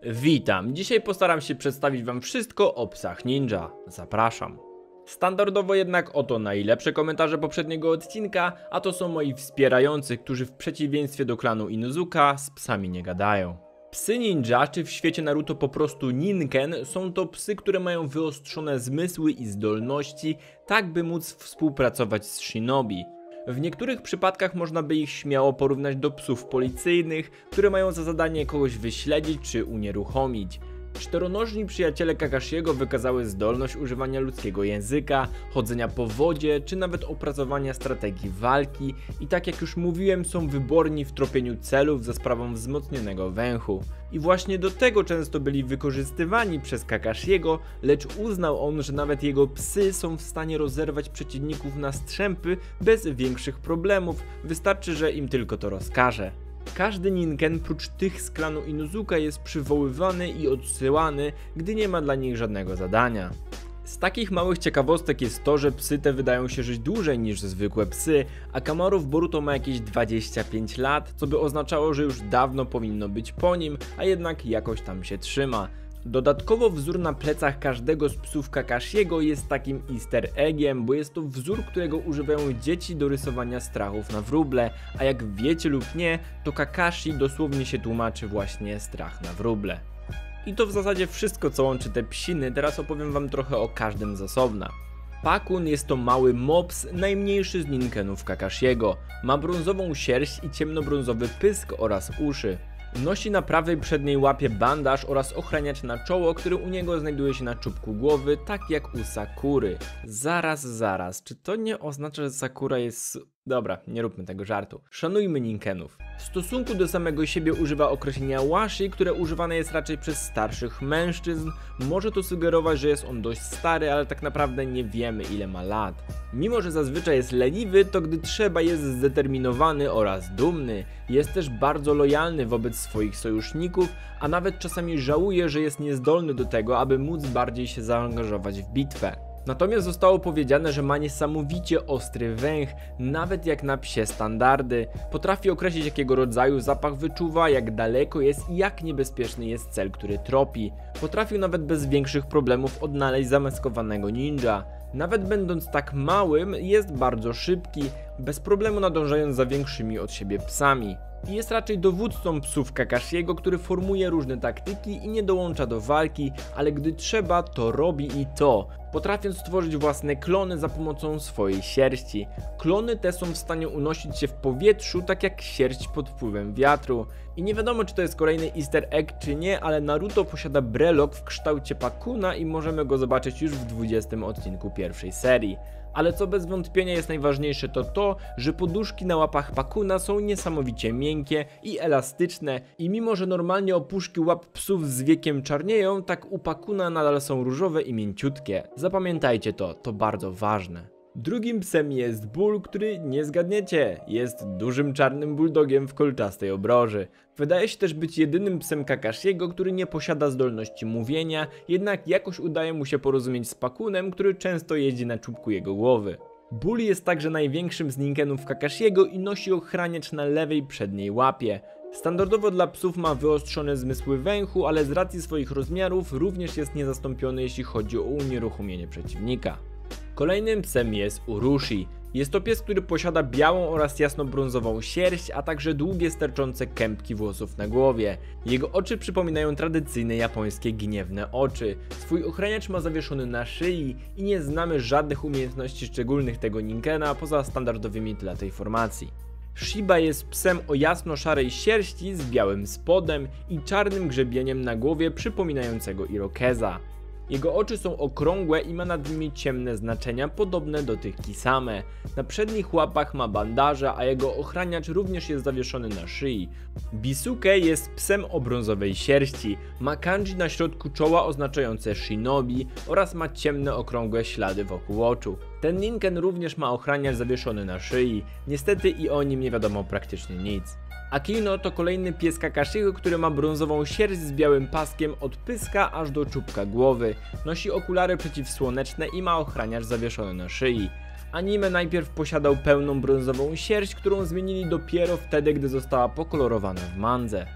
Witam, dzisiaj postaram się przedstawić wam wszystko o psach ninja. Zapraszam. Standardowo jednak oto najlepsze komentarze poprzedniego odcinka, a to są moi wspierający, którzy w przeciwieństwie do klanu Inuzuka z psami nie gadają. Psy ninja, czy w świecie Naruto po prostu ninken, są to psy, które mają wyostrzone zmysły i zdolności, tak by móc współpracować z shinobi. W niektórych przypadkach można by ich śmiało porównać do psów policyjnych, które mają za zadanie kogoś wyśledzić czy unieruchomić. Czteronożni przyjaciele Kakashiego wykazały zdolność używania ludzkiego języka, chodzenia po wodzie, czy nawet opracowania strategii walki i tak jak już mówiłem, są wyborni w tropieniu celów za sprawą wzmocnionego węchu. I właśnie do tego często byli wykorzystywani przez Kakashiego, lecz uznał on, że nawet jego psy są w stanie rozerwać przeciwników na strzępy bez większych problemów, wystarczy, że im tylko to rozkaże. Każdy ninken prócz tych z klanu Inuzuka jest przywoływany i odsyłany, gdy nie ma dla nich żadnego zadania. Z takich małych ciekawostek jest to, że psy te wydają się żyć dłużej niż zwykłe psy, a Kamaru w Boruto ma jakieś 25 lat, co by oznaczało, że już dawno powinno być po nim, a jednak jakoś tam się trzyma. Dodatkowo wzór na plecach każdego z psów Kakashiego jest takim easter eggiem, bo jest to wzór, którego używają dzieci do rysowania strachów na wróble, a jak wiecie lub nie, to Kakashi dosłownie się tłumaczy właśnie strach na wróble. I to w zasadzie wszystko, co łączy te psiny, teraz opowiem wam trochę o każdym z osobna. Pakun jest to mały mops, najmniejszy z ninkenów Kakashiego. Ma brązową sierść i ciemnobrązowy pysk oraz uszy. Nosi na prawej przedniej łapie bandaż oraz ochraniacz na czoło, który u niego znajduje się na czubku głowy, tak jak u Sakury. Zaraz, czy to nie oznacza, że Sakura jest... Dobra, nie róbmy tego żartu. Szanujmy ninkenów. W stosunku do samego siebie używa określenia washi, które używane jest raczej przez starszych mężczyzn. Może to sugerować, że jest on dość stary, ale tak naprawdę nie wiemy ile ma lat. Mimo że zazwyczaj jest leniwy, to gdy trzeba jest zdeterminowany oraz dumny. Jest też bardzo lojalny wobec swoich sojuszników, a nawet czasami żałuje, że jest niezdolny do tego, aby móc bardziej się zaangażować w bitwę. Natomiast zostało powiedziane, że ma niesamowicie ostry węch, nawet jak na psie standardy. Potrafi określić, jakiego rodzaju zapach wyczuwa, jak daleko jest i jak niebezpieczny jest cel, który tropi. Potrafił nawet bez większych problemów odnaleźć zamaskowanego ninja. Nawet będąc tak małym, jest bardzo szybki, bez problemu nadążając za większymi od siebie psami. I jest raczej dowódcą psów Kakashiego, który formuje różne taktyki i nie dołącza do walki, ale gdy trzeba, to robi i to, potrafiąc stworzyć własne klony za pomocą swojej sierści. Klony te są w stanie unosić się w powietrzu, tak jak sierść pod wpływem wiatru. I nie wiadomo, czy to jest kolejny easter egg czy nie, ale Naruto posiada brelok w kształcie Pakuna i możemy go zobaczyć już w 20 odcinku pierwszej serii. Ale co bez wątpienia jest najważniejsze, to to, że poduszki na łapach Pakuna są niesamowicie miękkie i elastyczne i mimo, że normalnie opuszki łap psów z wiekiem czarnieją, tak u Pakuna nadal są różowe i mięciutkie. Zapamiętajcie to, to bardzo ważne. Drugim psem jest Bull, który nie zgadniecie, jest dużym czarnym bulldogiem w kolczastej obroży. Wydaje się też być jedynym psem Kakashiego, który nie posiada zdolności mówienia, jednak jakoś udaje mu się porozumieć z Pakunem, który często jeździ na czubku jego głowy. Bull jest także największym z ninkenów Kakashiego i nosi ochraniacz na lewej przedniej łapie. Standardowo dla psów ma wyostrzone zmysły węchu, ale z racji swoich rozmiarów również jest niezastąpiony, jeśli chodzi o unieruchomienie przeciwnika. Kolejnym psem jest Urushi. Jest to pies, który posiada białą oraz jasnobrązową sierść, a także długie sterczące kępki włosów na głowie. Jego oczy przypominają tradycyjne japońskie gniewne oczy. Swój ochraniacz ma zawieszony na szyi i nie znamy żadnych umiejętności szczególnych tego ninkena poza standardowymi dla tej formacji. Shiba jest psem o jasno-szarej sierści z białym spodem i czarnym grzebieniem na głowie przypominającego irokeza. Jego oczy są okrągłe i ma nad nimi ciemne znaczenia podobne do tych Kisame. Na przednich łapach ma bandaże, a jego ochraniacz również jest zawieszony na szyi. Bisuke jest psem o brązowej sierści, ma kanji na środku czoła oznaczające shinobi oraz ma ciemne okrągłe ślady wokół oczu. Ten ninken również ma ochraniacz zawieszony na szyi, niestety i o nim nie wiadomo praktycznie nic. Akino to kolejny pies Kakashiego, który ma brązową sierść z białym paskiem od pyska aż do czubka głowy. Nosi okulary przeciwsłoneczne i ma ochraniacz zawieszony na szyi. Anime najpierw posiadał pełną brązową sierść, którą zmienili dopiero wtedy, gdy została pokolorowana w mandze.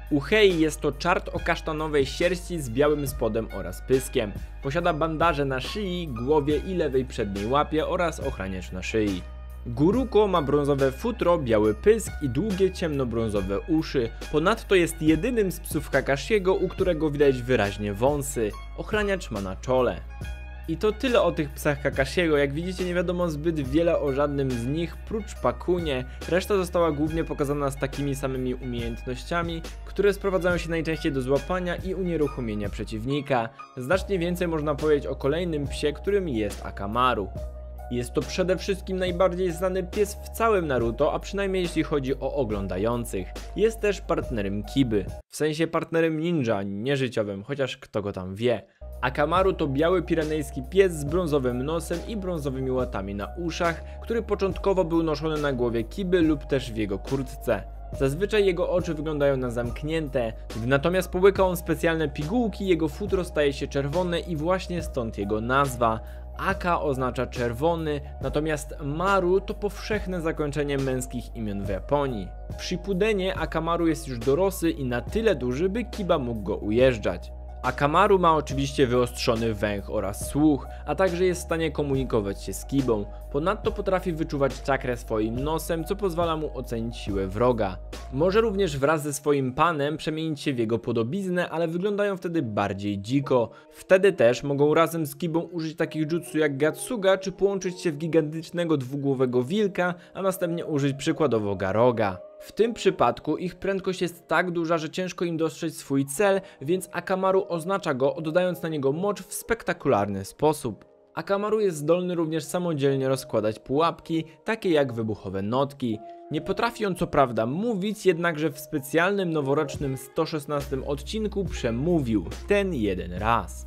Uhei jest to czart o kasztanowej sierści z białym spodem oraz pyskiem. Posiada bandaże na szyi, głowie i lewej przedniej łapie oraz ochraniacz na szyi. Guruko ma brązowe futro, biały pysk i długie ciemnobrązowe uszy. Ponadto jest jedynym z psów Kakashiego, u którego widać wyraźnie wąsy. Ochraniacz ma na czole. I to tyle o tych psach Kakashiego. Jak widzicie, nie wiadomo zbyt wiele o żadnym z nich, prócz Pakunie. Reszta została głównie pokazana z takimi samymi umiejętnościami, które sprowadzają się najczęściej do złapania i unieruchomienia przeciwnika. Znacznie więcej można powiedzieć o kolejnym psie, którym jest Akamaru. Jest to przede wszystkim najbardziej znany pies w całym Naruto, a przynajmniej jeśli chodzi o oglądających. Jest też partnerem Kiby, w sensie partnerem ninja, nie życiowym, chociaż kto go tam wie. Akamaru to biały pirenejski pies z brązowym nosem i brązowymi łatami na uszach, który początkowo był noszony na głowie Kiby lub też w jego kurtce. Zazwyczaj jego oczy wyglądają na zamknięte, gdy natomiast połyka on specjalne pigułki, jego futro staje się czerwone i właśnie stąd jego nazwa. Aka oznacza czerwony, natomiast Maru to powszechne zakończenie męskich imion w Japonii. W Shippudenie Akamaru jest już dorosły i na tyle duży, by Kiba mógł go ujeżdżać. Akamaru ma oczywiście wyostrzony węch oraz słuch, a także jest w stanie komunikować się z Kibą. Ponadto potrafi wyczuwać czakrę swoim nosem, co pozwala mu ocenić siłę wroga. Może również wraz ze swoim panem przemienić się w jego podobiznę, ale wyglądają wtedy bardziej dziko. Wtedy też mogą razem z Kibą użyć takich jutsu jak Gatsuga, czy połączyć się w gigantycznego dwugłowego wilka, a następnie użyć przykładowo Garoga. W tym przypadku ich prędkość jest tak duża, że ciężko im dostrzec swój cel, więc Akamaru oznacza go, oddając na niego mocz w spektakularny sposób. Akamaru jest zdolny również samodzielnie rozkładać pułapki, takie jak wybuchowe notki. Nie potrafi on co prawda mówić, jednakże w specjalnym noworocznym 116 odcinku przemówił ten jeden raz.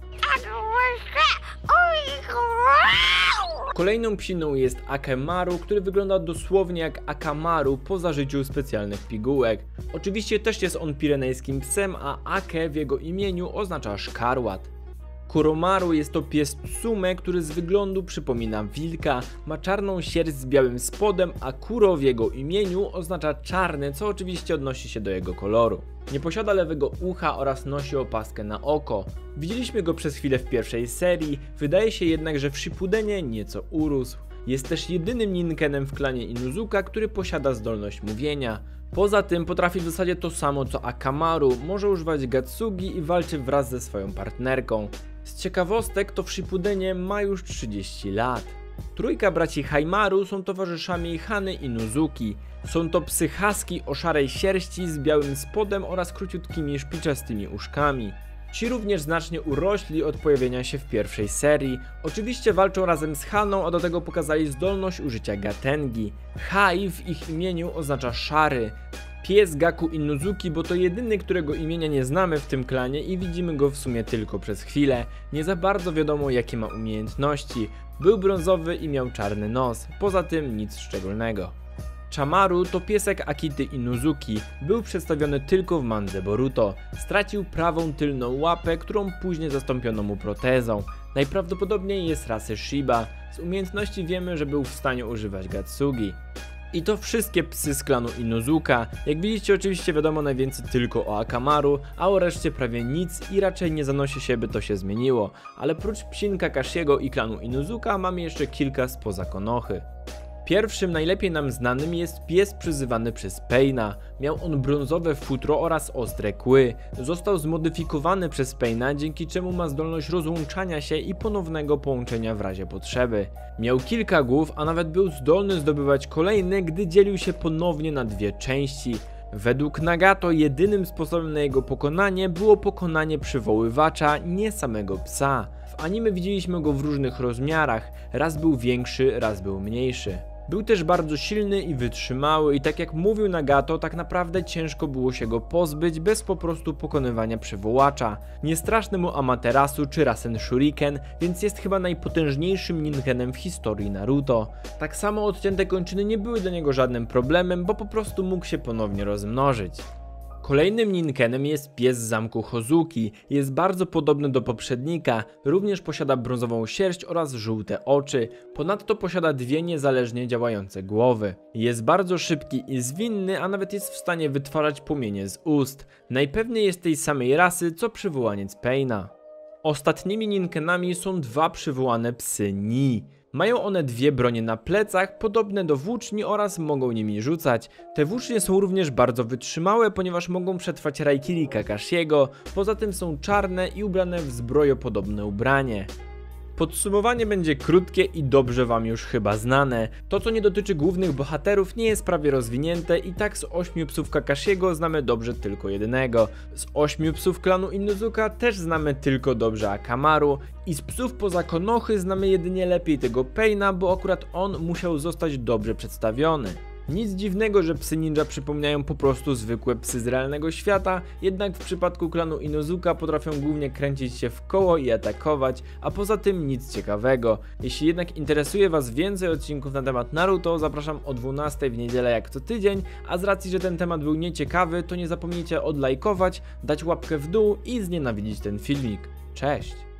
Kolejną psiną jest Akemaru, który wygląda dosłownie jak Akamaru po zażyciu specjalnych pigułek. Oczywiście też jest on pirenejskim psem, a Ake w jego imieniu oznacza szkarłat. Kuromaru jest to pies Tsume, który z wyglądu przypomina wilka, ma czarną sierść z białym spodem, a Kuro w jego imieniu oznacza czarny, co oczywiście odnosi się do jego koloru. Nie posiada lewego ucha oraz nosi opaskę na oko. Widzieliśmy go przez chwilę w pierwszej serii, wydaje się jednak, że w Shippudenie nieco urósł. Jest też jedynym ninkenem w klanie Inuzuka, który posiada zdolność mówienia. Poza tym potrafi w zasadzie to samo co Akamaru, może używać Gatsugi i walczy wraz ze swoją partnerką. Z ciekawostek to w Shippudenie ma już 30 lat. Trójka braci Haimaru są towarzyszami Hany Inuzuki. Są to psy husky o szarej sierści z białym spodem oraz króciutkimi szpiczastymi uszkami. Ci również znacznie urośli od pojawienia się w pierwszej serii. Oczywiście walczą razem z Haną, a do tego pokazali zdolność użycia Gatengi. Hai w ich imieniu oznacza szary. Pies Gaku Inuzuki, bo to jedyny, którego imienia nie znamy w tym klanie i widzimy go w sumie tylko przez chwilę. Nie za bardzo wiadomo jakie ma umiejętności. Był brązowy i miał czarny nos, poza tym nic szczególnego. Chamaru to piesek Akity Inuzuki, był przedstawiony tylko w mandze Boruto. Stracił prawą tylną łapę, którą później zastąpiono mu protezą. Najprawdopodobniej jest rasy Shiba, z umiejętności wiemy, że był w stanie używać Gatsugi. I to wszystkie psy z klanu Inuzuka. Jak widzicie, oczywiście wiadomo najwięcej tylko o Akamaru, a o reszcie prawie nic i raczej nie zanosi się, by to się zmieniło. Ale prócz psin Kakashiego i klanu Inuzuka mamy jeszcze kilka spoza Konochy. Pierwszym najlepiej nam znanym jest pies przyzywany przez Paina. Miał on brązowe futro oraz ostre kły. Został zmodyfikowany przez Paina, dzięki czemu ma zdolność rozłączania się i ponownego połączenia w razie potrzeby. Miał kilka głów, a nawet był zdolny zdobywać kolejne, gdy dzielił się ponownie na dwie części. Według Nagato jedynym sposobem na jego pokonanie było pokonanie przywoływacza, nie samego psa. W anime widzieliśmy go w różnych rozmiarach, raz był większy, raz był mniejszy. Był też bardzo silny i wytrzymały i tak jak mówił Nagato, tak naprawdę ciężko było się go pozbyć bez po prostu pokonywania przywołacza. Nie straszny mu Amaterasu czy Rasen Shuriken, więc jest chyba najpotężniejszym ninkenem w historii Naruto. Tak samo odcięte kończyny nie były dla niego żadnym problemem, bo po prostu mógł się ponownie rozmnożyć. Kolejnym ninkenem jest pies z zamku Hozuki. Jest bardzo podobny do poprzednika, również posiada brązową sierść oraz żółte oczy. Ponadto posiada dwie niezależnie działające głowy. Jest bardzo szybki i zwinny, a nawet jest w stanie wytwarzać płomienie z ust. Najpewniej jest tej samej rasy co przywołaniec Paina. Ostatnimi ninkenami są dwa przywołane psy Ni. Mają one dwie bronie na plecach, podobne do włóczni oraz mogą nimi rzucać. Te włócznie są również bardzo wytrzymałe, ponieważ mogą przetrwać Raikiri Kakashiego, poza tym są czarne i ubrane w zbrojopodobne ubranie. Podsumowanie będzie krótkie i dobrze wam już chyba znane. To, co nie dotyczy głównych bohaterów, nie jest prawie rozwinięte i tak z 8 psów Kakashiego znamy dobrze tylko jednego. Z 8 psów klanu Inuzuka też znamy tylko dobrze Akamaru i z psów poza Konochy znamy jedynie lepiej tego Paina, bo akurat on musiał zostać dobrze przedstawiony. Nic dziwnego, że psy ninja przypominają po prostu zwykłe psy z realnego świata, jednak w przypadku klanu Inuzuka potrafią głównie kręcić się w koło i atakować, a poza tym nic ciekawego. Jeśli jednak interesuje was więcej odcinków na temat Naruto, zapraszam o 12 w niedzielę jak co tydzień, a z racji, że ten temat był nieciekawy, to nie zapomnijcie odlajkować, dać łapkę w dół i znienawidzić ten filmik. Cześć!